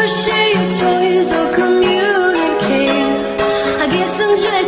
share your toys or communicate. I guess I'm just